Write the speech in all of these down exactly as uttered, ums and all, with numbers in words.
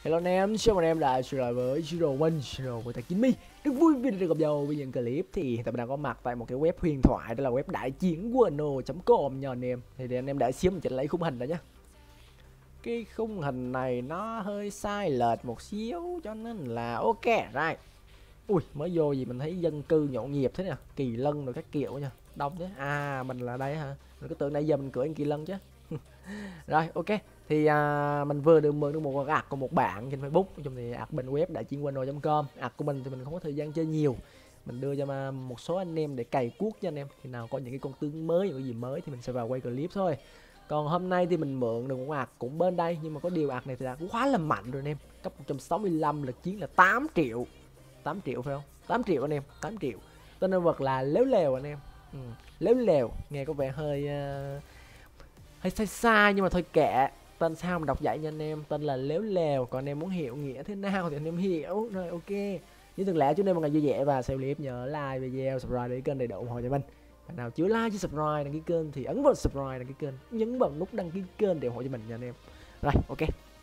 Hello anh em, chào mừng anh em đã trở lại với Zero One, Zero với Thạch My. Rất vui vì được gặp nhau với những clip. Thì hiện tại mình đang có mặt tại một cái web huyền thoại, đó là web đại chiến Wano chấm com nha anh em. Thì để anh em đợi xíu mình chỉnh lấy khung hình đó nhé. Cái khung hình này nó hơi sai lệch một xíu cho nên là ok, right. Ui, mới vô gì mình thấy dân cư nhộn nhịp thế nè, Kỳ Lân rồi các kiểu nha, đông thế. À, mình là đây hả? Mình cứ tưởng nãy giờ mình cưỡi anh Kỳ Lân chứ. Rồi, ok. Thì à, mình vừa được mượn được một con ạc của một bạn trên Facebook. Nói chung thì ạc bên web đại chiến Wano chấm com. Ạc của mình thì mình không có thời gian chơi nhiều. Mình đưa cho một số anh em để cày cuốc cho anh em. Khi nào có những cái con tướng mới, những cái gì mới thì mình sẽ vào quay clip thôi. Còn hôm nay thì mình mượn được một ạc cũng bên đây. Nhưng mà có điều ạc này thì đã quá là mạnh rồi anh em. Cấp một trăm sáu mươi lăm, lực chiến là tám triệu. tám triệu phải không? tám triệu anh em, tám triệu. Tên nhân vật là Léo Lèo anh em. Ừ. Léo Lèo, nghe có vẻ hơi... Uh... hơi sai sai nhưng mà thôi kệ. Tên sao mà đọc vậy nha anh em, tên là Léo Lèo. Còn anh em muốn hiểu nghĩa thế nào thì anh em hiểu rồi, ok. Như thường lệ, chúng em một ngày vui vẻ và xem clip nhớ like video, subscribe để kênh để ủng hộ cho mình. Bạn nào chưa like chưa subscribe đăng ký kênh thì ấn vào subscribe đăng ký kênh, nhấn vào nút đăng ký kênh để ủng hộ cho mình nha anh em. Rồi, ok.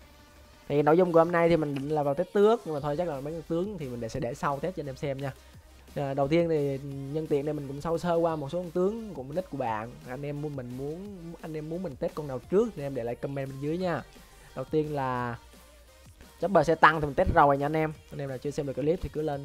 Thì nội dung của hôm nay thì mình định là vào test tước, nhưng mà thôi chắc là mấy con tướng thì mình để sẽ để sau test cho anh em xem nha. À, đầu tiên thì nhân tiện đây mình cũng sâu sơ qua một số con tướng của nick của bạn. Anh em muốn mình muốn anh em muốn mình test con nào trước thì em để lại comment bên dưới nha. Đầu tiên là Chopper xe tăng thì mình test rồi nha anh em. Anh em nào chưa xem được clip thì cứ lên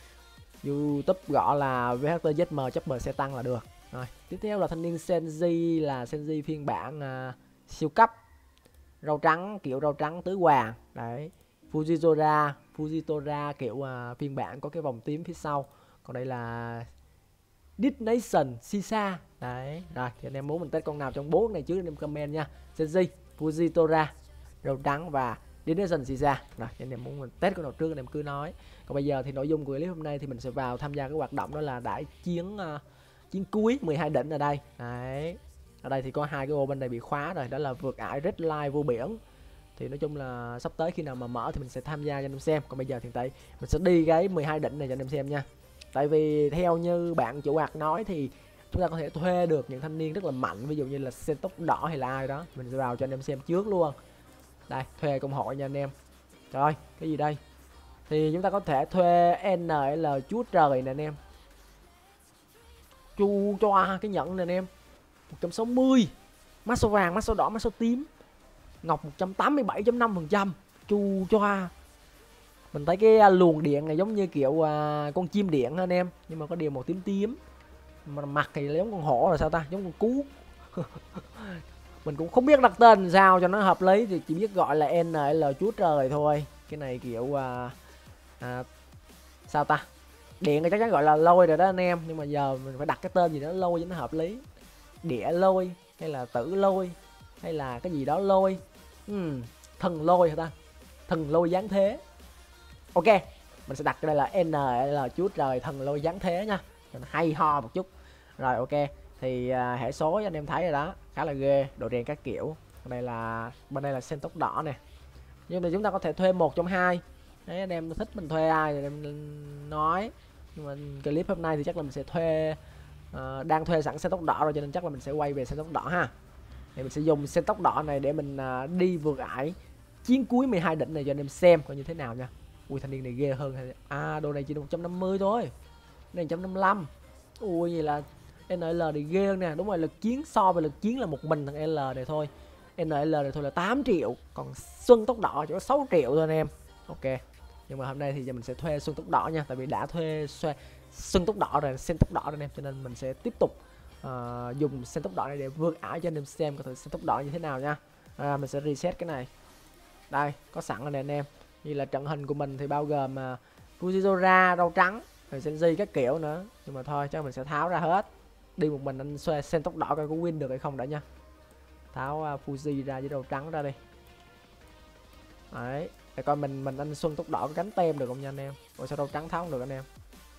YouTube gõ là vê hát tê zét em Chopper xe tăng là được. Rồi, tiếp theo là thanh niên Senji, là Senji phiên bản uh, siêu cấp. Râu trắng, kiểu râu trắng tứ hoàng. Đấy. Fujitora, Fujitora kiểu uh, phiên bản có cái vòng tím phía sau. Còn đây là Destination Sisa. Đấy, rồi thì anh em muốn mình test con nào trong bốn này trước anh em comment nha. Senji, Fujitora, râu trắng và Destination Sisa. Rồi, anh em muốn mình test con nào trước anh em cứ nói. Còn bây giờ thì nội dung của clip hôm nay thì mình sẽ vào tham gia cái hoạt động đó là đại chiến uh, chiến cuối mười hai đỉnh ở đây. Đấy. Ở đây thì có hai cái ô bên này bị khóa rồi, đó là vượt ải Red Line vô biển. Thì nói chung là sắp tới khi nào mà mở thì mình sẽ tham gia cho anh em xem. Còn bây giờ hiện tại mình sẽ đi cái mười hai đỉnh này cho anh em xem nha. Tại vì theo như bạn chủ ạc nói thì chúng ta có thể thuê được những thanh niên rất là mạnh, ví dụ như là Sen tóc đỏ hay là ai đó. Mình sẽ vào cho anh em xem trước luôn. Đây, thuê công hội nha anh em. Trời ơi, cái gì đây? Thì chúng ta có thể thuê en lờ chúa trời nè anh em. Chu choa cái nhẫn nè anh em. một trăm sáu mươi. Mắt số vàng, mắt số đỏ, mắt số tím. Ngọc một trăm tám mươi bảy phẩy năm phần trăm. Chu choa. Mình thấy cái luồng điện này giống như kiểu uh, con chim điện anh em, nhưng mà có điều màu tím tím. Mà mặt thì giống con hổ là sao ta, giống con cú. Mình cũng không biết đặt tên sao cho nó hợp lý, thì chỉ biết gọi là en lờ chúa trời thôi. Cái này kiểu uh, uh, sao ta, điện thì chắc chắn gọi là lôi rồi đó anh em, nhưng mà giờ mình phải đặt cái tên gì đó lôi cho nó hợp lý. Địa lôi hay là tử lôi hay là cái gì đó lôi. uhm, Thần lôi hả ta, thần lôi giáng thế. Ok, mình sẽ đặt cái đây là en lờ chúa trời thần lôi giáng thế nha, cho nó hay ho một chút. Rồi ok, thì uh, hệ số anh em thấy rồi đó, khá là ghê, độ rèn các kiểu. Bên đây là bên đây là sen tóc đỏ nè, nhưng mà chúng ta có thể thuê một trong hai. Đấy, anh em thích mình thuê ai thì em nói, nhưng mà clip hôm nay thì chắc là mình sẽ thuê uh, đang thuê sẵn sen tóc đỏ rồi, cho nên chắc là mình sẽ quay về sen tóc đỏ ha. Thì mình sẽ dùng sen tóc đỏ này để mình uh, đi vượt ải chiến cuối mười hai đỉnh này cho anh em xem coi như thế nào nha. Ui, thanh niên này ghê hơn. À, đồ này chỉ được một trăm năm mươi thôi, cái này một trăm năm mươi lăm. Ui, vậy là en lờ thì ghê hơn nè. Đúng rồi, lực chiến so với lực chiến là một mình thằng L này thôi. en lờ này thôi là tám triệu, còn Xuân tóc đỏ chỉ có sáu triệu thôi anh em. Ok, nhưng mà hôm nay thì mình sẽ thuê Xuân tóc đỏ nha, tại vì đã thuê Xuân tóc đỏ rồi, sen tóc đỏ rồi anh em, cho nên mình sẽ tiếp tục uh, dùng sen tóc đỏ này để vượt ải cho anh em xem có thử sen tóc đỏ như thế nào nha. À, mình sẽ reset cái này. Đây, có sẵn rồi nè anh em. Như là trận hình của mình thì bao gồm uh, Fujitora, râu trắng, rồi Senji các kiểu nữa. Nhưng mà thôi, chắc mình sẽ tháo ra hết. Đi một mình anh xoay sen tóc đỏ coi có win được hay không đã nha. Tháo uh, Fuji ra với râu trắng ra đi. Đấy, để coi mình mình anh Xuân tóc đỏ có gánh tem được không nha anh em. Rồi sao râu trắng tháo không được anh em.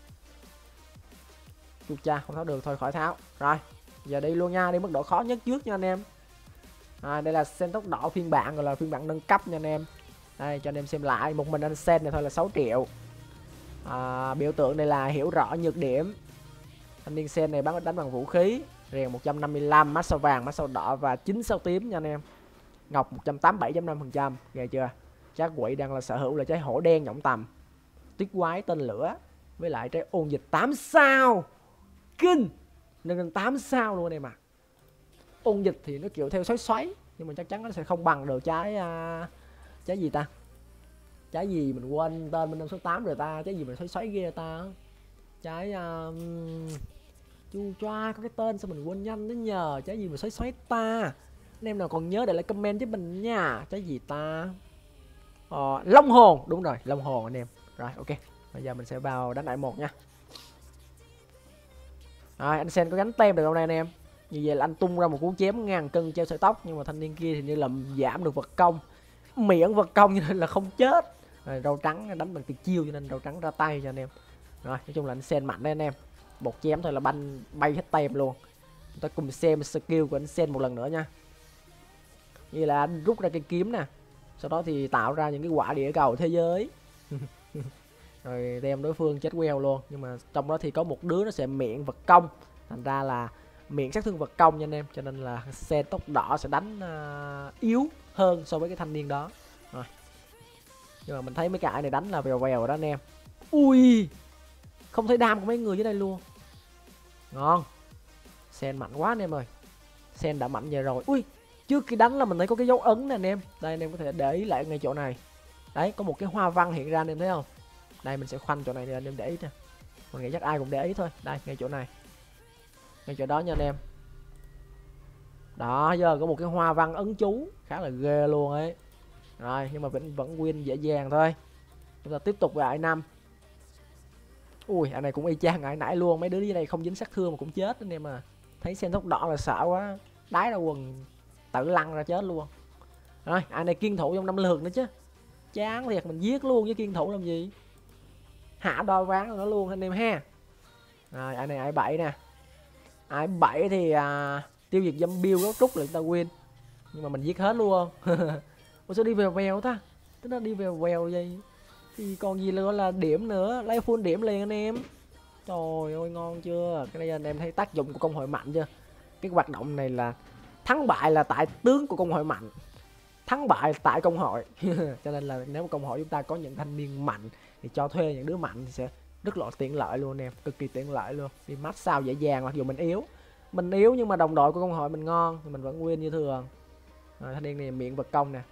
Chu cha, không tháo được thôi khỏi tháo. Rồi, giờ đi luôn nha, đi mức độ khó nhất trước nha anh em. À, đây là sen tóc đỏ phiên bản, gọi là phiên bản nâng cấp nha anh em. Đây cho anh em xem lại, một mình anh sen này thôi là sáu triệu. À, biểu tượng đây là hiểu rõ nhược điểm. Thanh niên sen này bắn đánh bằng vũ khí, rèn một trăm năm mươi lăm, mắt sao vàng, mắt sao đỏ và chín sao tím nha anh em. Ngọc một trăm tám mươi bảy phẩy năm phần trăm, ghê chưa. Trái quỷ đang là sở hữu là trái hổ đen nhộng tầm, tuyết quái tên lửa, với lại trái ôn dịch tám sao. Kinh, nâng lên tám sao luôn em ạ. À. Ôn dịch thì nó kiểu theo xoáy xoáy, nhưng mà chắc chắn nó sẽ không bằng được trái uh, trái gì ta, trái gì mình quên tên bên năm số tám rồi ta, trái gì mà xoáy xoáy ghê ta, trái uh, chu choa, có cái tên sao mình quên nhanh đó nhờ, trái gì mà xoáy xoáy ta, anh em nào còn nhớ để lại comment với mình nha. Trái gì ta, ờ, long hồn, đúng rồi, long hồn anh em. Rồi ok, bây giờ mình sẽ vào đánh đại một nha. Rồi anh Sen có gánh tem được không đây anh em? Như vậy là anh tung ra một cú chém ngàn cân treo sợi tóc, nhưng mà thanh niên kia thì như là giảm được vật công, miệng vật công cho nên là không chết. Rồi râu trắng đánh bằng tuyệt chiêu cho nên râu trắng ra tay cho anh em. Rồi nói chung là anh Sen mạnh đấy anh em, một chém thôi là banh bay hết tem luôn. Chúng ta cùng xem skill của anh Sen một lần nữa nha. Như là anh rút ra cây kiếm nè, sau đó thì tạo ra những cái quả địa cầu thế giới. Rồi đem đối phương chết queo luôn. Nhưng mà trong đó thì có một đứa nó sẽ miệng vật công, thành ra là miệng sát thương vật công nha anh em, cho nên là Sen tóc đỏ sẽ đánh uh, yếu hơn so với cái thanh niên đó. Rồi. Nhưng mà mình thấy mấy cái này đánh là vèo vèo đó anh em. Ui, không thấy đam của mấy người dưới đây luôn. Ngon, Sen mạnh quá anh em ơi, Sen đã mạnh về rồi. Ui, trước khi đánh là mình thấy có cái dấu ấn nè anh em, đây anh em có thể để ý lại ngay chỗ này, đấy có một cái hoa văn hiện ra anh em thấy không. Đây mình sẽ khoanh chỗ này để anh em để ý nè, mình nghĩ chắc ai cũng để ý thôi. Đây ngay chỗ này, ngay chỗ đó nha anh em. Đó, giờ có một cái hoa văn ấn chú khá là ghê luôn ấy. Rồi nhưng mà vẫn vẫn win dễ dàng thôi. Chúng ta tiếp tục với ải năm. Ui, anh này cũng y chang ải nãy luôn, mấy đứa dưới đây không dính sát thương mà cũng chết anh em à. Thấy Sen tóc đỏ là sợ quá, đái ra quần tự lăn ra chết luôn. Rồi anh này kiên thủ trong năm lượt nữa chứ, chán thiệt, mình giết luôn với kiên thủ làm gì, hạ đo ván nó luôn anh em ha. Rồi anh này ải bảy nè, ải bảy thì à, tiêu diệt zombie gấu trúc là chúng ta win, nhưng mà mình giết hết luôn. Ủa sao đi vèo vèo ta, tức nó đi vèo vèo vậy thì còn gì nữa là điểm nữa, lấy full điểm liền anh em. Trời ơi ngon chưa, cái này anh em thấy tác dụng của công hội mạnh chưa. Cái hoạt động này là thắng bại là tại tướng của công hội mạnh, thắng bại tại công hội. Cho nên là nếu mà công hội chúng ta có những thanh niên mạnh thì cho thuê những đứa mạnh thì sẽ rất là tiện lợi luôn em, cực kỳ tiện lợi luôn. Đi match sao dễ dàng, mặc dù mình yếu mình yếu nhưng mà đồng đội của công hội mình ngon thì mình vẫn win như thường. Rồi thanh niên này miệng vật công nè,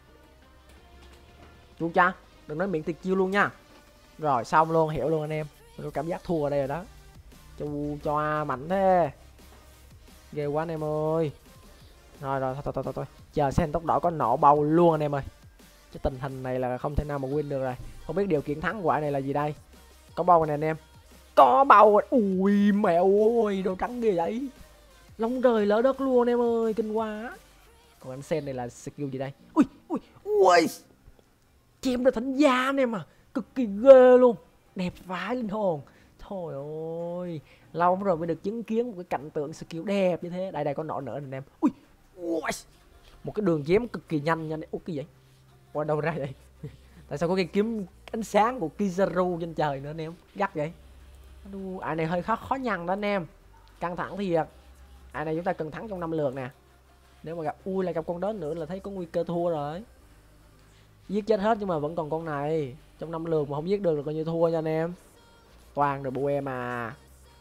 chú cha đừng nói miệng tuyệt chiêu luôn nha. Rồi xong luôn, hiểu luôn anh em, mình có cảm giác thua ở đây rồi đó. Chú cho mạnh thế, ghê quá anh em ơi. Rồi rồi thôi thôi thôi thôi, chờ Sen tóc đỏ có nổ bầu luôn anh em ơi, cái tình hình này là không thể nào mà win được rồi. Không biết điều kiện thắng của anh này là gì đây, có bầu này anh em, có bầu. Ui mẹo ơi, đồ trắng ghê vậy, lông trời lỡ đất luôn anh em ơi, kinh quá. Còn anh Sen này là skill gì đây, ui ui ui, chém ra thánh gia anh em à, cực kỳ ghê luôn, đẹp vãi linh hồn. Thôi ôi, lâu rồi mới được chứng kiến một cái cảnh tượng skill đẹp như thế. Đây đây có nọ nữa anh em, ui ui, một cái đường chém cực kỳ nhanh nha. Ủa cái gì, qua đâu ra vậy? Tại sao có cái kiếm ánh sáng của Kizaru trên trời nữa anh em, gắt vậy. Ai này hơi khó khó nhằn đó anh em, căng thẳng thiệt. Ai này chúng ta cần thắng trong năm lượt nè, nếu mà gặp ui lại gặp con đó nữa là thấy có nguy cơ thua rồi. Giết chết hết nhưng mà vẫn còn con này, trong năm lượt mà không giết được là coi như thua nha anh em. Toàn rồi bù em à.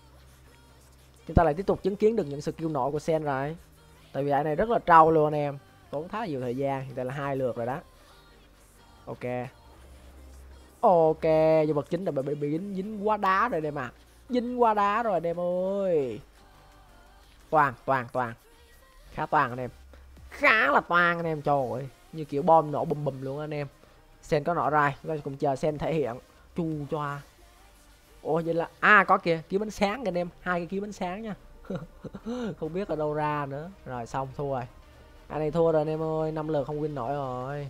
Chúng ta lại tiếp tục chứng kiến được những skill nổi của Sen rồi, tại vì anh này rất là trâu luôn anh em, tốn khá là nhiều thời gian. Hiện tại là hai lượt rồi đó. Ok ok, nhân vật chính là bị, bị dính, dính quá đá rồi em à, dính quá đá rồi anh em ơi. Toàn toàn toàn khá toàn anh em, khá là toàn anh em. Trời ơi, như kiểu bom nổ bùm bùm luôn anh em. Sen có nọ rai, chúng ta cùng chờ Sen thể hiện. Chu choa. Ủa vậy là à có kìa, kiếm bánh sáng kìa anh em, hai cái kiếm bánh sáng nha. Không biết ở đâu ra nữa. Rồi xong thua rồi, anh này thua rồi anh em ơi, năm lượt không win nổi rồi.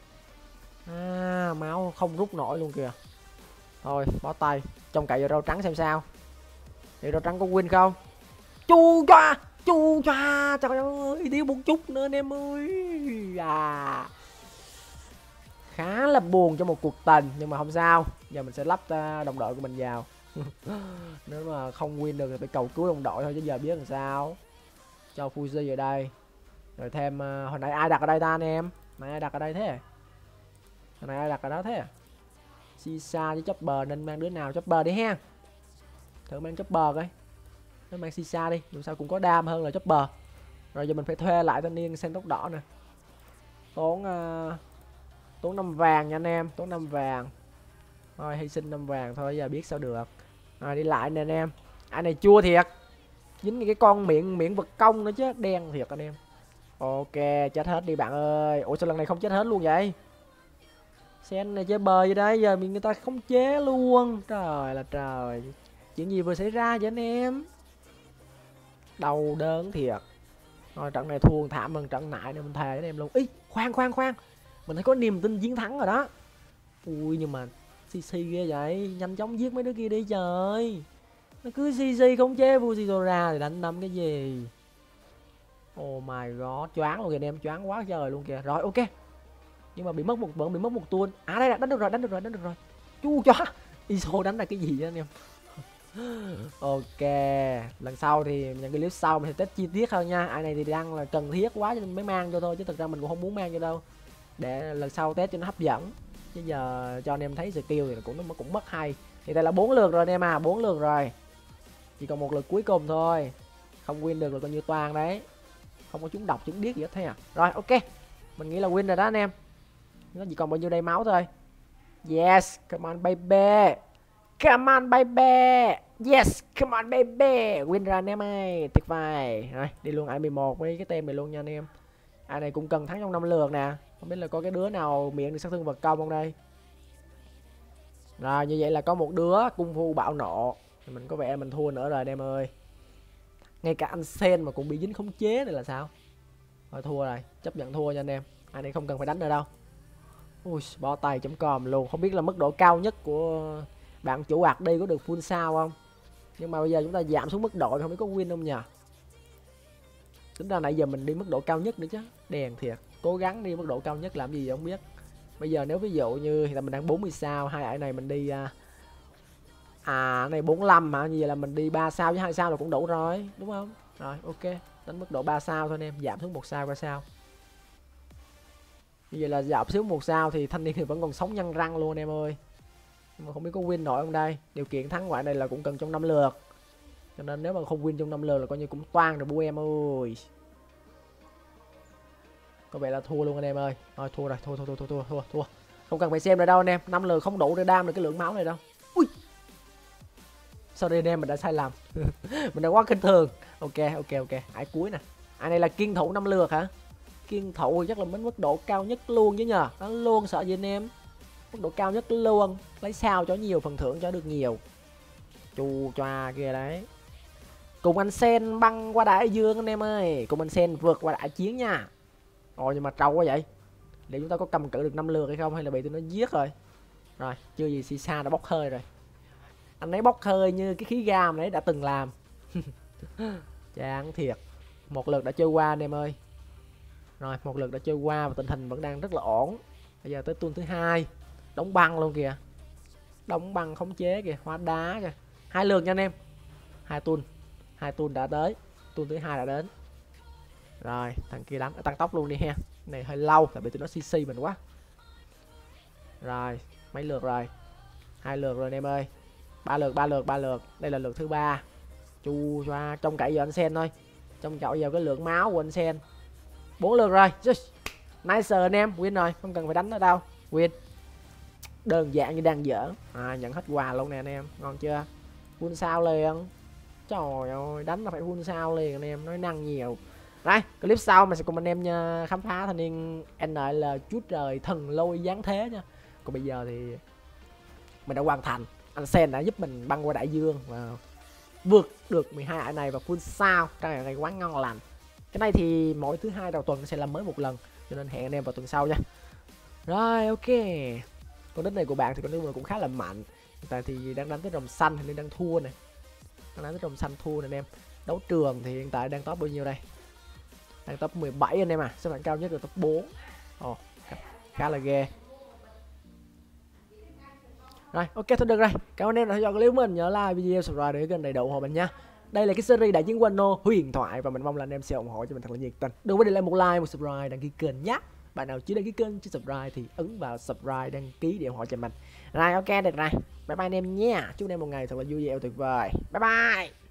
À, máu không rút nổi luôn kìa. Thôi bó tay, trông cậy vào rau trắng xem sao, thì rau trắng có win không. Chu choa chu choa, trời ơi thiếu một chút nữa anh em ơi. À, khá là buồn cho một cuộc tình, nhưng mà không sao, giờ mình sẽ lắp uh, đồng đội của mình vào. Nếu mà không win được thì phải cầu cứu đồng đội thôi, chứ giờ biết làm sao. Cho Fuji ở đây, rồi thêm uh, hồi nãy ai đặt ở đây ta anh em, nãy ai đặt ở đây thế. Thằng này ai đặt ở đó thế à? Sisa với chopper nên mang đứa nào chopper đi ha. Thử mang chopper coi. Nó mang Sisa đi, dù sao cũng có đam hơn là chopper. Rồi giờ mình phải thuê lại thanh niên sen tóc đỏ nè. Tốn uh, tốn năm vàng nha anh em, tốn năm vàng. Thôi hy sinh năm vàng thôi, giờ biết sao được. Rồi đi lại nè anh em. Anh này chua thiệt. Dính cái con miệng miệng vật công nữa chứ, đen thiệt anh em. Ok, chết hết đi bạn ơi. Ủa sao lần này không chết hết luôn vậy? Sen này chơi bời vậy đấy, giờ mình người ta không chế luôn. Trời là trời. Chuyện gì vừa xảy ra vậy anh em? Đau đớn thiệt. Rồi trận này thua thảm hơn trận nãy nên mình thề với anh em luôn. Ý, khoan khoan khoan. Mình thấy có niềm tin chiến thắng rồi đó. Ui nhưng mà xê xê ghê vậy, nhanh chóng giết mấy đứa kia đi trời. Nó cứ xê xê không chế Fushidora thì đánh đâm cái gì. Oh my god, choáng luôn kìa anh em, choáng quá trời luôn kìa. Rồi ok. Nhưng mà bị mất một vẫn bị mất một tuôn. À đây là đánh được rồi, đánh được rồi, đánh được rồi. Chu cho. Iso đánh là cái gì vậy anh em? Ok, lần sau thì những cái clip sau mình sẽ test chi tiết hơn nha. Ai này thì đang là cần thiết quá cho nên mới mang cho thôi, chứ thực ra mình cũng không muốn mang cho đâu. Để lần sau test cho nó hấp dẫn. Chứ giờ cho anh em thấy skill thì cũng nó cũng mất hay. Thì đây là bốn lượt rồi anh em à, bốn lượt rồi. Chỉ còn một lượt cuối cùng thôi. Không win được là coi như toan đấy. Không có trúng độc trúng điếc gì hết thế à. Rồi ok. Mình nghĩ là win rồi đó anh em. Nó chỉ còn bao nhiêu đây máu thôi. Yes, come on baby. Come on baby. Yes, come on baby. Win rồi anh em ơi, tuyệt vời. Rồi, đi luôn i mười một với cái tem này luôn nha anh em. Ai này cũng cần thắng trong năm lượt nè. Không biết là có cái đứa nào miệng được sát thương vật công không đây. Rồi như vậy là có một đứa cung phu bạo nộ. Mình có vẻ mình thua nữa rồi anh em ơi. Ngay cả anh Sen mà cũng bị dính khống chế này là sao. Rồi thua rồi, chấp nhận thua nha anh em. Ai này không cần phải đánh nữa đâu. Ui, bó tay chấm com luôn. Không biết là mức độ cao nhất của bạn chủ ạc đi có được full sao không. Nhưng mà bây giờ chúng ta giảm xuống mức độ, không biết có win không nhỉ. Tính ra nãy giờ mình đi mức độ cao nhất nữa chứ. Đèn thiệt. Cố gắng đi mức độ cao nhất làm gì vậy không biết. Bây giờ nếu ví dụ như hiện tại mình đang bốn mươi sao, hai ải này mình đi à, à này bốn mươi lăm hả, như vậy là mình đi ba sao với hai sao là cũng đủ rồi, đúng không? Rồi ok, đánh mức độ ba sao thôi anh em, giảm xuống một sao qua sao. Như vậy là giảm xuống một sao thì thanh niên thì vẫn còn sống nhăn răng luôn anh em ơi. Nhưng mà không biết có win nổi không đây. Điều kiện thắng ngoại này là cũng cần trong năm lượt. Cho nên nếu mà không win trong năm lượt là coi như cũng toan rồi bu em ơi. Có vẻ là thua luôn anh em ơi. Thôi thua rồi, thua thua thua thua thua thua thua. Không cần phải xem nữa đâu anh em, năm lượt không đủ để đam được cái lượng máu này đâu. Ui. Sorry anh em, mình đã sai lầm. Mình đã quá khinh thường. Ok ok ok, ải cuối nè. Ai này là kiên thủ năm lượt hả? Kiên thủ chắc là đến mức độ cao nhất luôn chứ nhờ. Nó luôn sợ gì anh em. Mức độ cao nhất luôn. Lấy sao cho nhiều, phần thưởng cho được nhiều. Chu choa kia đấy. Cùng anh Sen băng qua đại dương anh em ơi. Cùng anh Sen vượt qua đại chiến nha. Ôi nhưng mà trâu quá vậy. Để chúng ta có cầm cự được năm lượt hay không, hay là bị tụi nó giết rồi. Rồi chưa gì Sisa đã bốc hơi rồi. Anh ấy bốc hơi như cái khí ga mà ấy đã từng làm. Chán thiệt. Một lượt đã trôi qua anh em ơi. Rồi một lượt đã trôi qua và tình hình vẫn đang rất là ổn. Bây giờ tới tuần thứ hai. Đóng băng luôn kìa. Đóng băng khống chế kìa, hóa đá kìa. Hai lượt nha anh em. Hai tuần. Hai tuần đã tới. Tuần thứ hai đã đến. Rồi thằng kia đánh tăng tốc luôn đi ha. Này hơi lâu tại vì tụi nó xê xê mình quá. Rồi mấy lượt rồi. Hai lượt rồi anh em ơi. Ba lượt ba lượt ba lượt. Đây là lượt thứ ba. Chu choa, trông cậy giờ anh Sen thôi. Trông cậy vào cái lượng máu của anh Sen. Bốn lượt rồi. Nice anh em, win rồi, không cần phải đánh nữa đâu. Win. Đơn giản như đang dở. À, nhận hết quà luôn nè anh em, ngon chưa? Full sao liền. Trời ơi, đánh là phải full sao liền anh em, nói năng nhiều. Đây, clip sau mình sẽ cùng anh em nha, khám phá thanh niên en lờ chúa trời thần lôi giáng thế nha. Còn bây giờ thì mình đã hoàn thành. Anh Sen đã giúp mình băng qua đại dương và vượt được mười hai ải này và full sao. Cái này, này quá ngon lành. Cái này thì mỗi thứ hai đầu tuần sẽ làm mới một lần, cho nên hẹn anh em vào tuần sau nha. Rồi ok. Con đích này của bạn thì con đích cũng khá là mạnh. Tại thì đang đánh tới rồng xanh thì nên đang thua này. Đang đánh tới rồng xanh thua này anh em. Đấu trường thì hiện tại đang top bao nhiêu đây? Đang top mười bảy anh em à. Xếp hạng cao nhất là top bốn. Ồ, khá là ghê. Rồi ok thôi được rồi. Cảm ơn anh em đã theo dõi clip của mình. Nhớ like video, subscribe để kênh đầy đủ ủng hộ mình nha. Đây là cái series đại chiến Wano huyền thoại và mình mong là anh em sẽ ủng hộ cho mình thật là nhiệt tình. Đừng quên để lại một like, một subscribe, đăng ký kênh nhé. bạn nào chưa đăng ký kênh chưa subscribe thì ấn vào subscribe đăng ký để ủng hộ cho mình. Rồi ok được rồi, bye bye anh em nha, chúc anh em một ngày thật là vui vẻ tuyệt vời, bye bye.